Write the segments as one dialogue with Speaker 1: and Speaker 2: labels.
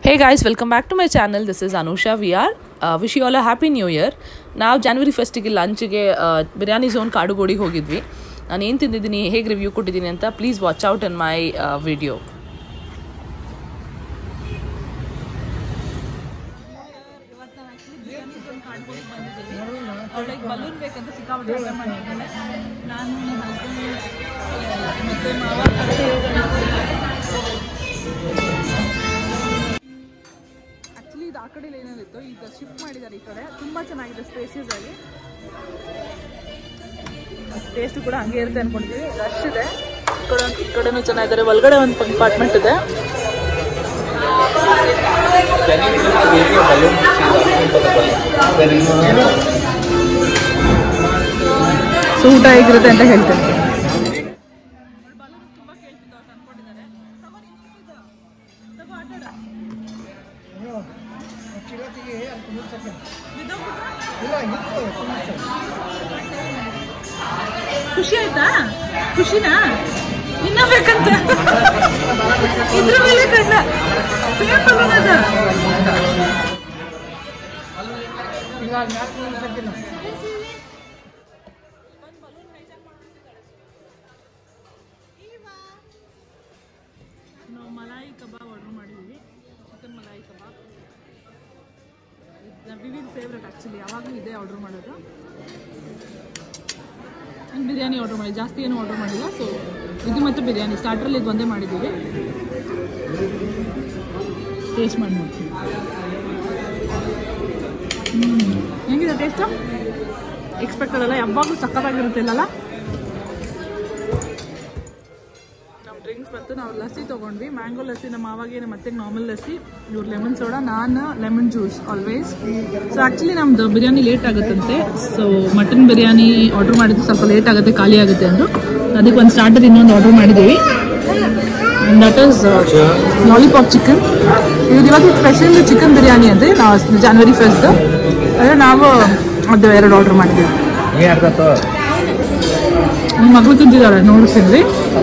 Speaker 1: Hey guys, welcome back to my channel. This is Anusha VR. Wish you all a happy new year. ನಾವು January ಫಸ್ಟಿಗೆ ಲಂಚ್ಗೆ biryani zone ಕಾಡುಗೋಡಿಗೆ ಹೋಗಿದ್ವಿ. ನಾನು ಏನು ತಿಂದಿದ್ದೀನಿ, ಹೇಗೆ ರಿವ್ಯೂ ಕೊಟ್ಟಿದ್ದೀನಿ ಅಂತ please watch out in my video. Balloon ಬೇಕಂತ ಸಿಕ್ಕಾಪಟ್ಟೆ ಆರ್ಡರ್ ಮಾಡಿದ್ದೇನೆ. ನಾನು ಮತ್ತು ಮಾವ ಆ್ಯಕ್ಚುಲಿ ಇದು ಆ ಕಡೆ ಏನಾಗಿತ್ತು, ಈಗ ಶಿಫ್ಟ್ ಮಾಡಿದ್ದಾರೆ ಈ ಕಡೆ. ತುಂಬ ಚೆನ್ನಾಗಿದೆ ಸ್ಪೇಸಿಯಸ್ ಆಗಿ. ಟೇಸ್ಟು ಕೂಡ ಹಂಗೆ ಇರುತ್ತೆ ಅಂದ್ಕೊಂಡಿದ್ದೀವಿ. ರಶ್ ಇದೆ. ಈ ಕಡೆನೂ ಚೆನ್ನಾಗಿದ್ದಾರೆ. ಒಳಗಡೆ ಒಂದು ಕಂಪಾರ್ಟ್ಮೆಂಟ್ ಇದೆ. ಸೊ ಊಟ ಹೇಗಿರುತ್ತೆ ಅಂತ ಹೇಳ್ತೇನೆ. ಖುಷಿ ಆಯ್ತಾ? ಖುಷಿನಾ? ಇನ್ನ ಬೇಕಂತ ಇದ್ರ ಮೇಲೆ ಕಣ್ಣ ಸೇಮ್ ಬಲೂನ್ ಅದ. ನಾವು ಮಲಾಯಿ ಕಬಾಬ್ ಆರ್ಡರ್ ಮಾಡಿದ್ದೀವಿ. Chicken malai kebab Vivin favourite. Actually ಯಾವಾಗಲೂ ಇದೇ ಆರ್ಡರ್ ಮಾಡೋದು. ಬಿರಿಯಾನಿ ಆರ್ಡರ್ ಮಾಡಿ, ಜಾಸ್ತಿ ಏನು ಆರ್ಡರ್ ಮಾಡಿಲ್ಲ. ಸೊ ಇದು ಮತ್ತು ಬಿರಿಯಾನಿ ಸ್ಟಾರ್ಟ್ರಲ್ಲಿ ಇದು ಒಂದೇ ಮಾಡಿದ್ದೀವಿ. ಟೇಸ್ಟ್ ಮಾಡಿ ನೋಡ್ತೀವಿ. ಹೆಂಗಿದೆ ಟೇಸ್ಟು? ಎಕ್ಸ್ಪೆಕ್ಟೆಡ್ ಅಲ್ಲ, ಯಾವಾಗಲೂ ಸಕ್ಕತ್ತಾಗಿರುತ್ತಿಲ್ಲ. ನಾವು ಡ್ರಿಂಕ್ಸ್ ಮತ್ತು ನಾವು ಲಸ್ಸಿ ತೊಗೊಂಡ್ವಿ. ಮ್ಯಾಂಗೋ ಲಸ್ಸಿ ನಮ್ಮ ಮಾವಾಗೆ, ಮತ್ತೆ ನಾರ್ಮಲ್ ಲಸ್ಸಿ, ಇವ್ರು ಲೆಮನ್ ಸೋಡಾ, ನಾನು lemon juice always. So actually ನಮ್ಮದು ಬಿರಿಯಾನಿ ಲೇಟ್ ಆಗುತ್ತಂತೆ. ಸೊ ಮಟನ್ ಬಿರಿಯಾನಿ ಆರ್ಡರ್ ಮಾಡಿದ್ದು ಸ್ವಲ್ಪ ಲೇಟ್ ಆಗುತ್ತೆ, ಖಾಲಿ ಆಗುತ್ತೆ ಅಂದರು. ಅದಕ್ಕೆ ಒಂದು ಸ್ಟಾರ್ಟರ್ ಇನ್ನೊಂದು ಆರ್ಡರ್ ಮಾಡಿದ್ದೀವಿ. That is lollipop chicken. ಇವ್ರು ಇವಾಗ ಸ್ಪೆಷಲ್ ಚಿಕನ್ ಬಿರಿಯಾನಿ ಅಂದರೆ ನಾವು ಜಾನ್ವರಿ ಫಸ್ಟ್ ಅಂದರೆ ನಾವು ಅದು ಎರಡು ಆರ್ಡರ್ ಮಾಡಿದ್ದೀವಿ. ನಿಮ್ಮ ಮಗಳು ತಿಂತಿದ್ದಾಳೆ ನೋಡಿಸಿದ್ವಿ.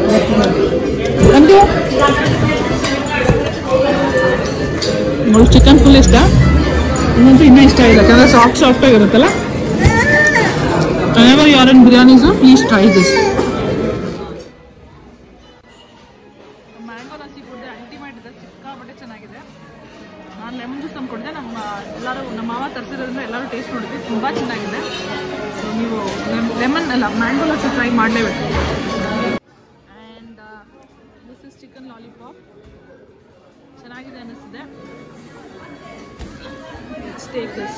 Speaker 1: ಅವಳು ಚಿಕನ್ ಫುಲ್ ಇಷ್ಟ. ಇನ್ನೊಂದು ಇನ್ನೂ ಇಷ್ಟ ಇಲ್ಲ, ಯಾಕಂದರೆ ಸಾಫ್ಟ್ ಆಗಿರುತ್ತಲ್ಲ. whenever you are in biryani zone, please try this. Mango lassi food ultimate ಇದೆ, ಸಿಕ್ಕಾಪಟ್ಟೆ ಚೆನ್ನಾಗಿದೆ. ನಾನು ಲೆಮನ್ ಜ್ಯೂಸ್ ತಂದ್ಕೊಡಿದ್ದೆ. ನಮ್ಮ ಮಾವ ತರಿಸಿರೋದ್ರಿಂದ ಎಲ್ಲರೂ ಟೇಸ್ಟ್ ನೋಡಿದ್ವಿ, ತುಂಬ ಚೆನ್ನಾಗಿದೆ. ಸೊ ನೀವು ಲೆಮನ್ ಅಲ್ಲ ಮ್ಯಾಂಗೋ ಲಸ್ಸಿ ಟ್ರೈ ಮಾಡಲೇಬೇಕು. And this is chicken lollipop. ಚೆನ್ನಾಗಿದೆ ಅನ್ನಿಸ್ತಿದೆ. ಸ್ಟೇಕ್ ದಿಸ್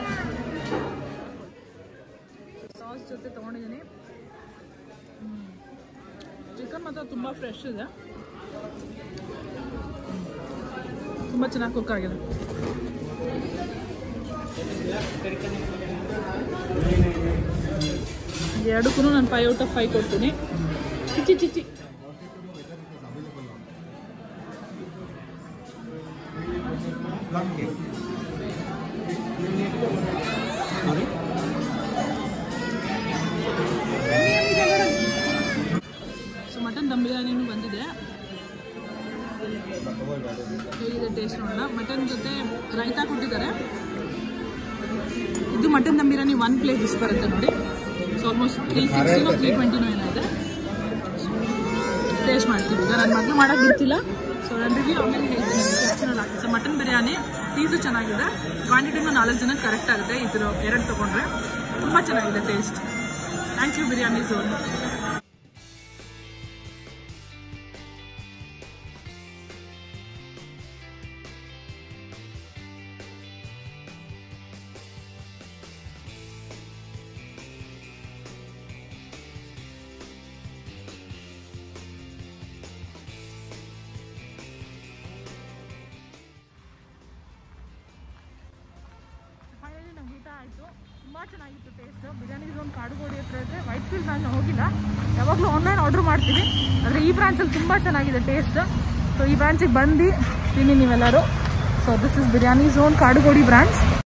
Speaker 1: ಸಾಸ್ ಜೊತೆ ತೊಗೊಂಡಿದ್ದೀನಿ. ಚಿಕನ್ ಮಾತ್ರ ತುಂಬ ಫ್ರೆಶ್ ಇದೆ, ತುಂಬ ಚೆನ್ನಾಗಿ ಕುಕ್ ಆಗಿದೆ. ಎರಡಕ್ಕೂ ನಾನು 5 out of 5 ಕೊಡ್ತೀನಿ. ಚಿಚ್ಚಿ ಸೊ ಮಟನ್ ದಮ್ ಬಿರಿಯಾನಿನೂ ಬಂದಿದೆ. ಹೇಗಿದೆ ಟೇಸ್ಟ್ ನೋಡೋಣ. ಮಟನ್ ಜೊತೆ ರೈತಾ ಕೊಟ್ಟಿದ್ದಾರೆ. ಇದು ಮಟನ್ ದಮ್ ಬಿರಿಯಾನಿ 1 ಪ್ಲೇಟ್ ಇಷ್ಟು ಬರುತ್ತೆ ನೋಡಿ. ಸೊ ಆಲ್ಮೋಸ್ಟ್ 360 320 ಏನಾಗಿದೆ. ಟೇಸ್ಟ್ ಮಾಡ್ತೀವಿ. ಈಗ ನನ್ನ ಮಗಳು ಮಾಡೋಕ್ಕೆ ಗೊತ್ತಿಲ್ಲ. ಸೊ ನನ್ನ ರಿವ್ಯೂ ಆಮೇಲೆ ಹೇಳ್ತೀನಿ. ಎಕ್ಸೆಪ್ಷನಲ್ ಆಗಿದೆ. ಸೊ ಮಟನ್ ಬಿರಿಯಾನಿ ಪೀಸು ಚೆನ್ನಾಗಿದೆ. ಕ್ವಾಂಟಿಟಿನೂ 4 ಜನಕ್ಕೆ ಕರೆಕ್ಟ್ ಆಗುತ್ತೆ. ಇದ್ರ 2 ತೊಗೊಂಡ್ರೆ ತುಂಬ ಚೆನ್ನಾಗಿದೆ taste. Thank you biryani zone. Finally ನಮ್ಗೆ ಊಟ ಆಯಿತು. ತುಂಬ ಚೆನ್ನಾಗಿತ್ತು ಟೇಸ್ಟ್. ಬಿರಿಯಾನಿ ಝೋನ್ ಕಾಡುಗೋಡಿ ಹತ್ರ ಇದ್ದರೆ ವೈಟ್ ಫೀಲ್ಡ್ ನಾನು ಹೋಗಿಲ್ಲ. ಯಾವಾಗಲೂ ಆನ್ಲೈನ್ ಆರ್ಡರ್ ಮಾಡ್ತೀವಿ, ಆದರೆ ಈ ಬ್ರಾಂಚಲ್ಲಿ ತುಂಬ ಚೆನ್ನಾಗಿದೆ ಟೇಸ್ಟ್. ಸೊ ಈ ಬ್ರಾಂಚಿಗೆ ಬಂದು ತಿನ್ನಿ ನೀವೆಲ್ಲರೂ. So this is biryani zone Kadugodi branch.